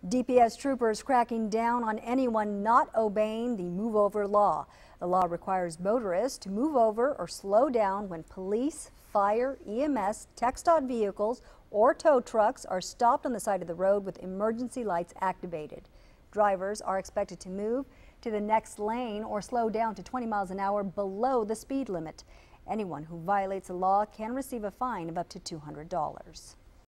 DPS troopers cracking down on anyone not obeying the move over law. The law requires motorists to move over or slow down when police, fire, EMS, TxDOT vehicles or tow trucks are stopped on the side of the road with emergency lights activated. Drivers are expected to move to the next lane or slow down to 20 miles an hour below the speed limit. Anyone who violates the law can receive a fine of up to $200.